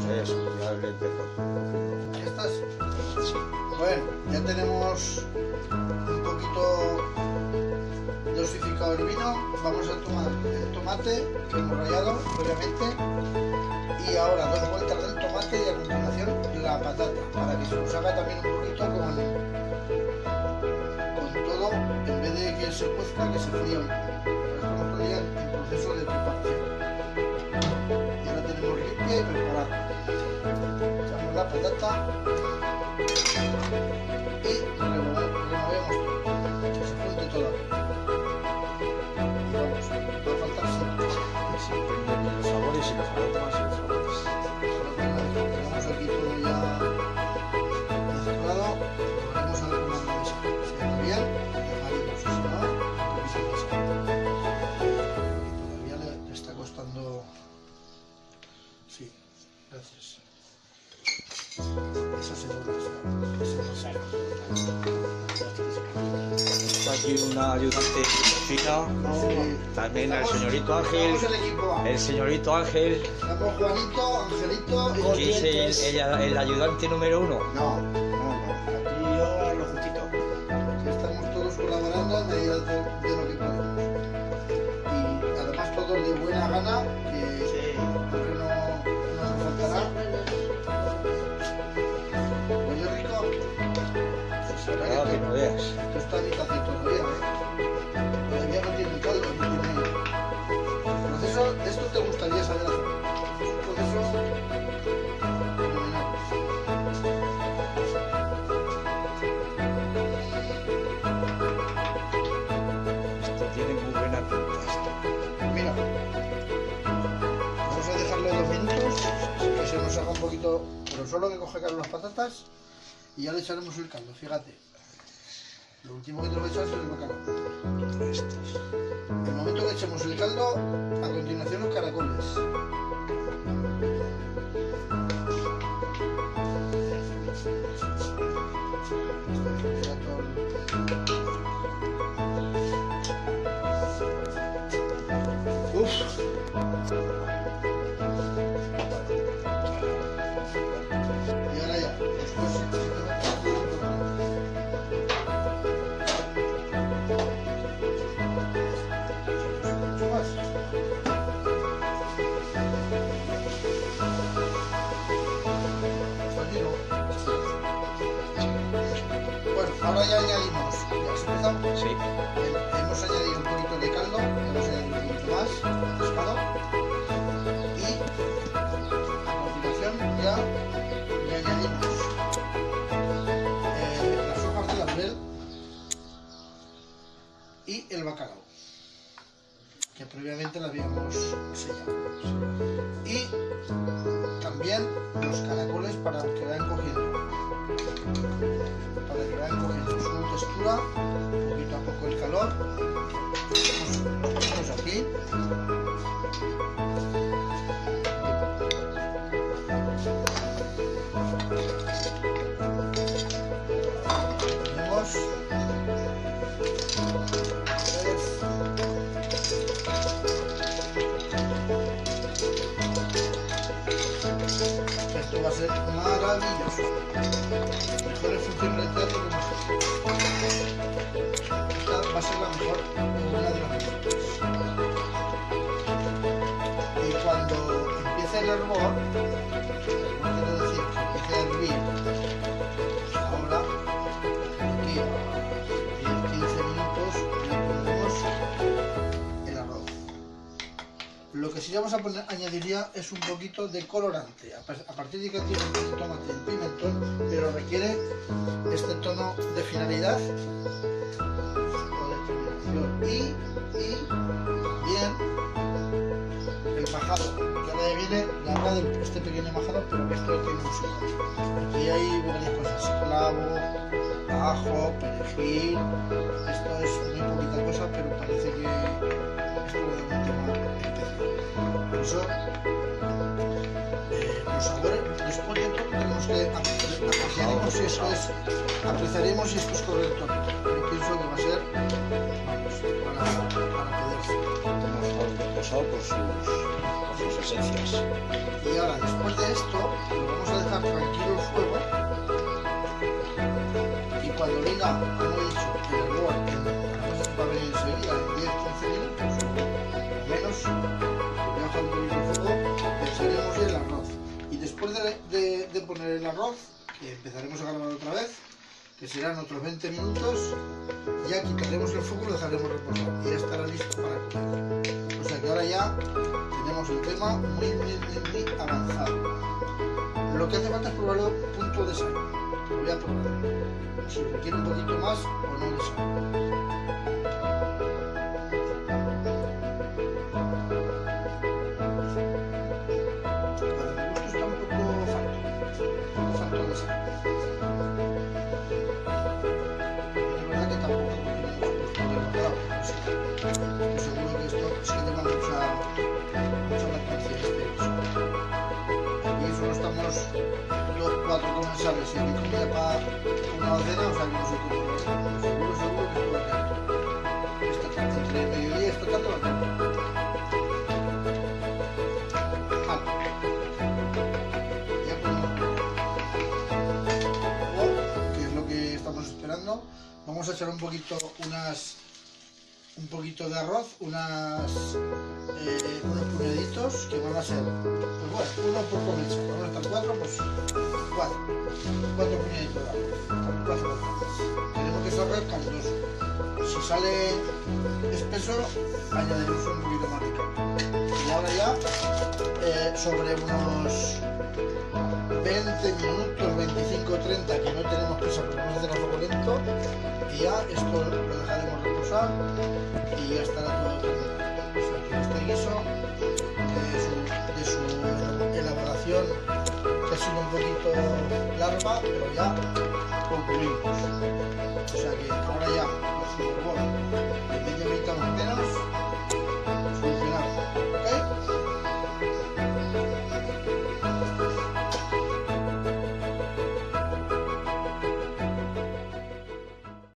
Eso, ya le empezó. ¿Ya estás? Sí. Bueno, ya tenemos un poquito dosificado el vino. Vamos a tomar el tomate que hemos rallado previamente y ahora 2 vueltas del tomate y a continuación la patata para que se nos haga también un poquito con todo, en vez de que se cuezca, que se fría un poco. Estamos todavía en proceso de preparación. Ya la tenemos limpia y preparada. Echamos la patata y removemos todo, que se junte todo. Y vamos, va a faltar siempre. Siempre los sabores y los aromas y los sabores. Tenemos aquí todo ya mezclado. Vamos a ver cómo se hace. Si está bien, dejaremos. Si no, un poquito más. Todavía le está costando. Sí, gracias. Eso se dura, Está aquí una ayudante fina. También el señorito Ángel. Somos el equipo A. El señorito Ángel, Estamos Juanito, Angelito y que es el ayudante número 1. No, Aquí yo a lo justito. estamos todos colaborando a medida de lo que podemos. Y además todos de buena gana, que porque no nos faltará. Huele rico. Ahora que no veas. Esto está ni casi todavía, ¿eh? Todavía no tiene caldo, no tiene. El proceso, esto te gustaría saber hacer. Es un proceso fenomenal. Esto tiene muy buena pinta. Mira, vamos a dejarlo 2 minutos, que se nos haga un poquito, pero solo que coge las patatas y ya le echaremos el caldo, fíjate. Lo último que te voy a echar es el bacalao. En el momento que echemos el caldo, a continuación los caracoles. Uf. Y ahora ya, después mucho más. Continúo. Bueno, ahora ya añadimos, ¿ya has empezado? Sí. Hemos añadido un poquito de caldo, hemos añadido un poquito más de pescado y a continuación ya le añadimos las hojas de laurel y el bacalao, que previamente lo habíamos sellado. Y también los caracoles para que vayan cogiendo. Para que vayan cogiendo su textura, poquito a poco el calor. Los ponemos aquí. Ponemos. Esto va a ser maravilloso. Mejores funciones de teatro que hemos hecho. Esta va a ser la mejor, una de las mejores. Y cuando empiece el hervor, quiero decir que empiece a hervir, ahora, aquí a 10-15 minutos, le ponemos el arroz. Lo que sí vamos a añadir ya es un poquito de colorante, a partir de que tiene el tomate y el pimentón, pero requiere este tono de finalidad o de terminación y bien el majado, que ahora viene la hora de este pequeño majado, pero que esto tiene un sabor. Aquí hay varias cosas, clavo, ajo, perejil, esto es muy poquita cosa, pero parece que esto le da un tema especial. Por eso los sabores, después de todo tenemos que apreciaremos si esto es, apreciaremos si esto es correcto. Yo pienso que va a ser, vamos, para poder. Hemos pasado por sus esencias. Y ahora, después de esto, lo vamos a dejar tranquilo el fuego. Y cuando venga, como he dicho, el hervor, va a venir enseguida, en 10-15 minutos o menos, voy a dejar un poquito el fuego, echaremos el arroz. Y después de poner el arroz, que empezaremos a grabar otra vez, que serán otros 20 minutos, ya quitaremos el fuego y lo dejaremos reposar. Y ya estará listo para comer. O sea que ahora ya tenemos el tema muy avanzado. Lo que hace falta es probarlo punto de sal. Lo voy a probar. Si requiere un poquito más o no de sal. Los 4 comensales y mi comida para una docena, o sea que no sé cómo seguro que esto va a quedar. Esta tarde, entre el mediodía y esta tarde va a quedar. Ya ponemos que es lo que estamos esperando. Vamos a echar un poquito de arroz, unos puñaditos que van a ser, pues bueno, uno por comensal. Vamos a estar 4, pues 4 puñaditos de arroz. Queremos que salga caldoso. Si sale espeso, añadiremos un poquito más de caldo. Y ahora ya, sobre unos 20 minutos, 25-30, que no tenemos prisa porque vamos a hacer a fuego lento, y ya esto lo dejaremos reposar y ya estará todo terminado. O sea que este guiso, de su elaboración, que ha sido un poquito larga, pero ya concluimos. O sea que ahora ya, con su hervor de medio